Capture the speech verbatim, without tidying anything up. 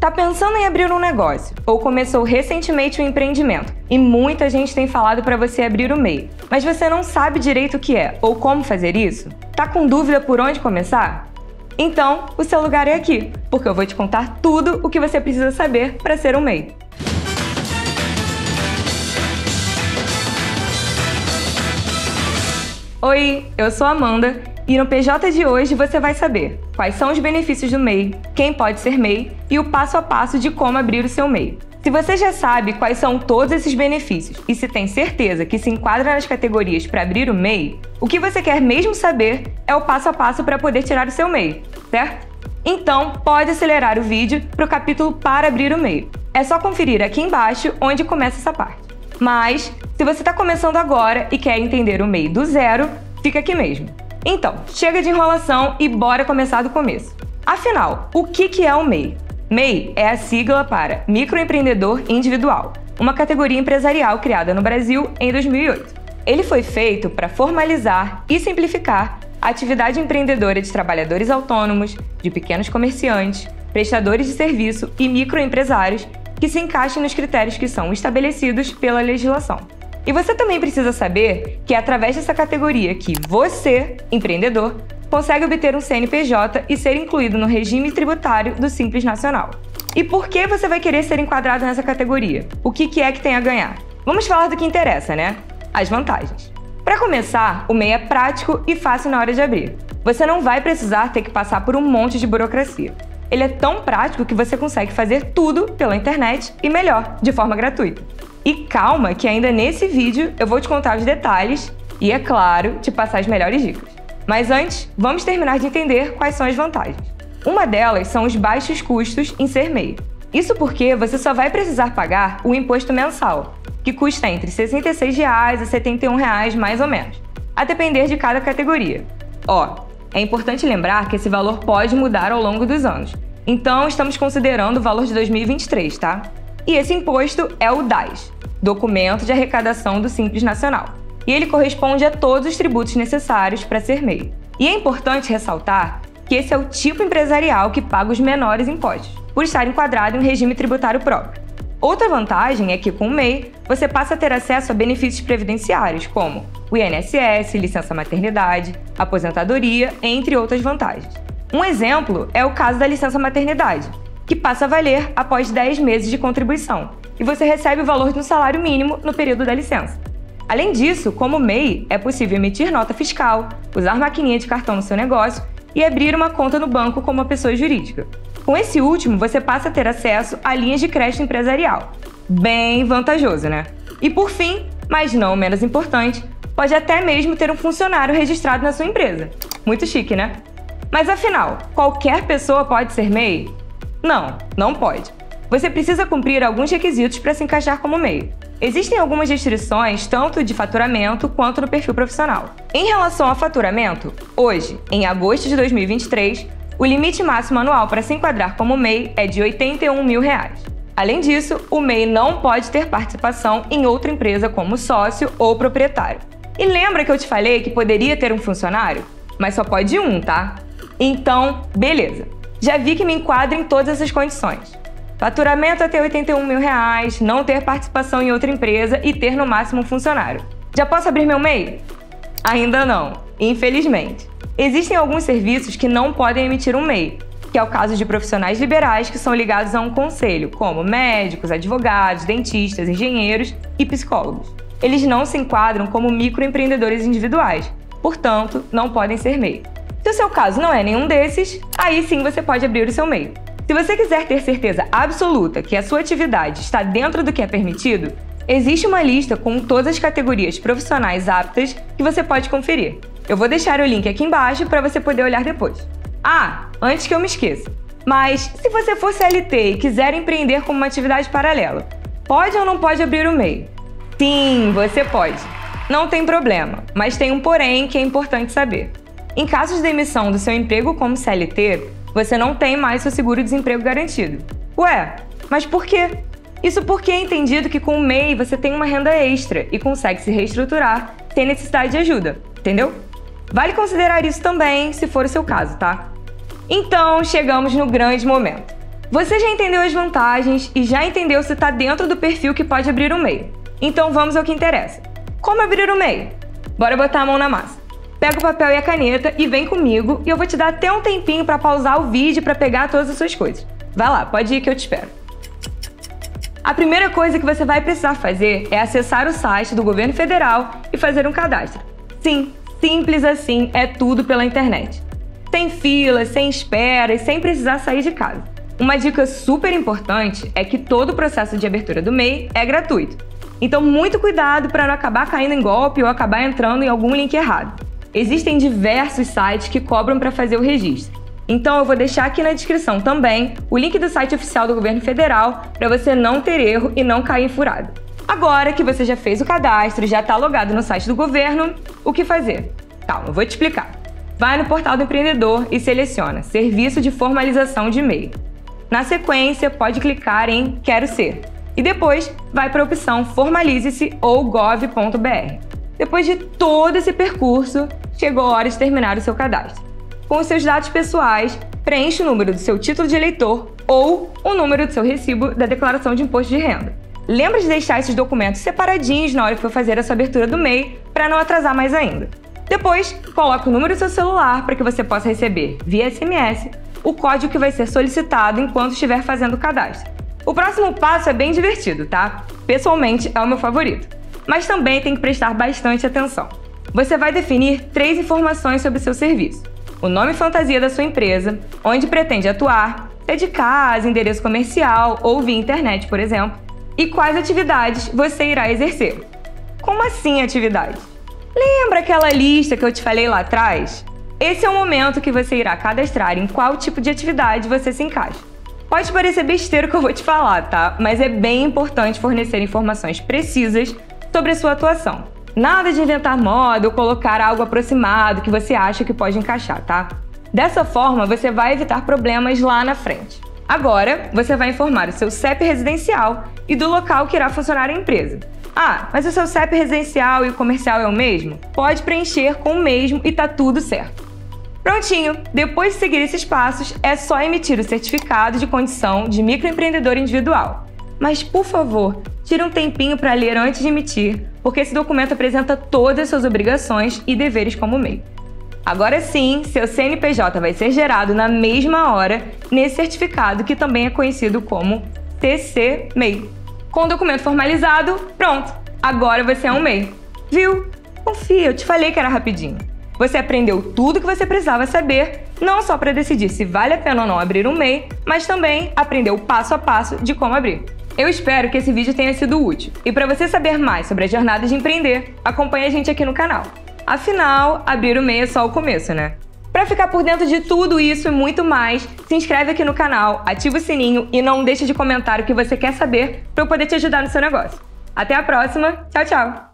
Tá pensando em abrir um negócio ou começou recentemente um empreendimento e muita gente tem falado para você abrir o M E I, mas você não sabe direito o que é ou como fazer isso? Tá com dúvida por onde começar? Então, o seu lugar é aqui, porque eu vou te contar tudo o que você precisa saber para ser um M E I. Oi, eu sou a Amanda e no P J de hoje você vai saber quais são os benefícios do M E I, quem pode ser M E I e o passo a passo de como abrir o seu M E I. Se você já sabe quais são todos esses benefícios e se tem certeza que se enquadra nas categorias para abrir o M E I, o que você quer mesmo saber é o passo a passo para poder tirar o seu M E I, certo? Então, pode acelerar o vídeo para o capítulo para abrir o M E I. É só conferir aqui embaixo onde começa essa parte. Mas, se você está começando agora e quer entender o M E I do zero, fica aqui mesmo. Então, chega de enrolação e bora começar do começo. Afinal, o que que é o M E I? M E I é a sigla para Microempreendedor Individual, uma categoria empresarial criada no Brasil em dois mil e oito. Ele foi feito para formalizar e simplificar a atividade empreendedora de trabalhadores autônomos, de pequenos comerciantes, prestadores de serviço e microempresários que se encaixem nos critérios que são estabelecidos pela legislação. E você também precisa saber que é através dessa categoria que você, empreendedor, consegue obter um C N P J e ser incluído no regime tributário do Simples Nacional. E por que você vai querer ser enquadrado nessa categoria? O que que é que tem a ganhar? Vamos falar do que interessa, né? As vantagens. Para começar, o M E I é prático e fácil na hora de abrir. Você não vai precisar ter que passar por um monte de burocracia. Ele é tão prático que você consegue fazer tudo pela internet e melhor, de forma gratuita. E calma que ainda nesse vídeo eu vou te contar os detalhes e, é claro, te passar as melhores dicas. Mas antes, vamos terminar de entender quais são as vantagens. Uma delas são os baixos custos em ser M E I. Isso porque você só vai precisar pagar o imposto mensal, que custa entre sessenta e seis reais a setenta e um reais mais ou menos, a depender de cada categoria. Ó, é importante lembrar que esse valor pode mudar ao longo dos anos, então estamos considerando o valor de dois mil e vinte e três, tá? E esse imposto é o D A S, Documento de Arrecadação do Simples Nacional, e ele corresponde a todos os tributos necessários para ser M E I. E é importante ressaltar que esse é o tipo empresarial que paga os menores impostos, por estar enquadrado em um regime tributário próprio. Outra vantagem é que com o M E I você passa a ter acesso a benefícios previdenciários, como o I N S S, licença maternidade, aposentadoria, entre outras vantagens. Um exemplo é o caso da licença maternidade, que passa a valer após dez meses de contribuição, e você recebe o valor de um salário mínimo no período da licença. Além disso, como M E I, é possível emitir nota fiscal, usar maquininha de cartão no seu negócio e abrir uma conta no banco como uma pessoa jurídica. Com esse último, você passa a ter acesso a linhas de crédito empresarial. Bem vantajoso, né? E por fim, mas não menos importante, pode até mesmo ter um funcionário registrado na sua empresa. Muito chique, né? Mas afinal, qualquer pessoa pode ser M E I? Não, não pode. Você precisa cumprir alguns requisitos para se encaixar como M E I. Existem algumas restrições, tanto de faturamento quanto no perfil profissional. Em relação ao faturamento, hoje, em agosto de dois mil e vinte e três, o limite máximo anual para se enquadrar como M E I é de oitenta e um mil reais. Além disso, o M E I não pode ter participação em outra empresa como sócio ou proprietário. E lembra que eu te falei que poderia ter um funcionário? Mas só pode um, tá? Então, beleza. Já vi que me enquadra em todas essas condições. Faturamento até oitenta e um mil reais, não ter participação em outra empresa e ter no máximo um funcionário. Já posso abrir meu M E I? Ainda não, infelizmente. Existem alguns serviços que não podem emitir um M E I, que é o caso de profissionais liberais que são ligados a um conselho, como médicos, advogados, dentistas, engenheiros e psicólogos. Eles não se enquadram como microempreendedores individuais, portanto, não podem ser M E I. Se o seu caso não é nenhum desses, aí sim você pode abrir o seu M E I. Se você quiser ter certeza absoluta que a sua atividade está dentro do que é permitido, existe uma lista com todas as categorias profissionais aptas que você pode conferir. Eu vou deixar o link aqui embaixo para você poder olhar depois. Ah, antes que eu me esqueça, mas se você for C L T e quiser empreender como uma atividade paralela, pode ou não pode abrir o M E I? Sim, você pode. Não tem problema, mas tem um porém que é importante saber. Em caso de demissão do seu emprego como C L T, você não tem mais seu seguro-desemprego garantido. Ué, mas por quê? Isso porque é entendido que com o M E I você tem uma renda extra e consegue se reestruturar sem necessidade de ajuda, entendeu? Vale considerar isso também, se for o seu caso, tá? Então, chegamos no grande momento. Você já entendeu as vantagens e já entendeu se está dentro do perfil que pode abrir um M E I. Então vamos ao que interessa. Como abrir um M E I? Bora botar a mão na massa. Pega o papel e a caneta e vem comigo e eu vou te dar até um tempinho para pausar o vídeo para pegar todas as suas coisas. Vai lá, pode ir que eu te espero. A primeira coisa que você vai precisar fazer é acessar o site do governo federal e fazer um cadastro. Sim, simples assim, é tudo pela internet. Sem fila, sem espera e sem precisar sair de casa. Uma dica super importante é que todo o processo de abertura do M E I é gratuito. Então, muito cuidado para não acabar caindo em golpe ou acabar entrando em algum link errado. Existem diversos sites que cobram para fazer o registro. Então, eu vou deixar aqui na descrição também o link do site oficial do governo federal para você não ter erro e não cair em furada. Agora que você já fez o cadastro e já está logado no site do governo, o que fazer? Calma, eu vou te explicar. Vai no portal do empreendedor e seleciona Serviço de Formalização de E M E I. Na sequência, pode clicar em Quero Ser e depois vai para a opção Formalize-se ou gov ponto br. Depois de todo esse percurso, chegou a hora de terminar o seu cadastro. Com os seus dados pessoais, preencha o número do seu título de eleitor ou o número do seu recibo da declaração de imposto de renda. Lembra de deixar esses documentos separadinhos na hora que for fazer a sua abertura do M E I para não atrasar mais ainda. Depois, coloque o número do seu celular para que você possa receber, via S M S, o código que vai ser solicitado enquanto estiver fazendo o cadastro. O próximo passo é bem divertido, tá? Pessoalmente, é o meu favorito. Mas também tem que prestar bastante atenção. Você vai definir três informações sobre o seu serviço. O nome fantasia da sua empresa, onde pretende atuar, se é de casa, endereço comercial ou via internet, por exemplo, e quais atividades você irá exercer. Como assim atividades? Lembra aquela lista que eu te falei lá atrás? Esse é o momento que você irá cadastrar em qual tipo de atividade você se encaixa. Pode parecer besteira o que eu vou te falar, tá? Mas é bem importante fornecer informações precisas sobre a sua atuação. Nada de inventar moda ou colocar algo aproximado que você acha que pode encaixar, tá? Dessa forma, você vai evitar problemas lá na frente. Agora, você vai informar o seu C E P residencial e do local que irá funcionar a empresa. Ah, mas o seu C E P residencial e o comercial é o mesmo? Pode preencher com o mesmo e tá tudo certo. Prontinho! Depois de seguir esses passos, é só emitir o certificado de condição de microempreendedor individual. Mas, por favor, tire um tempinho para ler antes de emitir, porque esse documento apresenta todas as suas obrigações e deveres como M E I. Agora sim, seu C N P J vai ser gerado na mesma hora nesse certificado que também é conhecido como T C M E I. Com o documento formalizado, pronto! Agora você é um M E I. Viu? Confia, eu te falei que era rapidinho. Você aprendeu tudo o que você precisava saber, não só para decidir se vale a pena ou não abrir um M E I, mas também aprendeu passo a passo de como abrir. Eu espero que esse vídeo tenha sido útil. E para você saber mais sobre a jornada de empreender, acompanhe a gente aqui no canal. Afinal, abrir o M E I é só o começo, né? Para ficar por dentro de tudo isso e muito mais, se inscreve aqui no canal, ativa o sininho e não deixe de comentar o que você quer saber para eu poder te ajudar no seu negócio. Até a próxima, tchau, tchau!